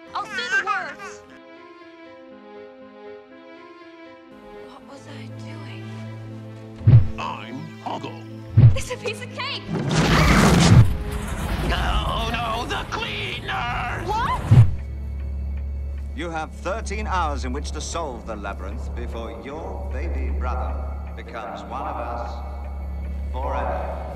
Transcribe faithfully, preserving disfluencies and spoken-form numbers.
I'll say the words. What was I doing? I'm Hoggle. It's a piece of cake! No, no, the cleaners! What? You have thirteen hours in which to solve the labyrinth before your baby brother becomes one of us forever.